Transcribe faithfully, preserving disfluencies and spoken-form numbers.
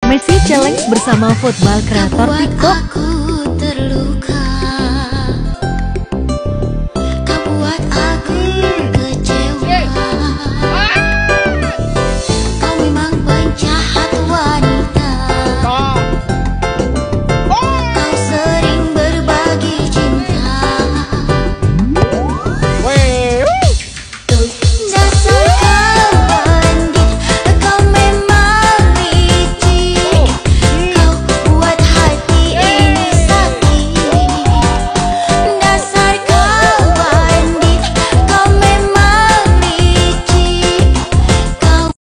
Messi challenge bersama football kreator TikTok. Aku terluka.